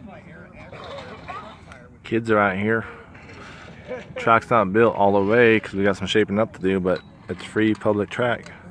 Kids are out here. Track's not built all the way because we got some shaping up to do, but it's free public track.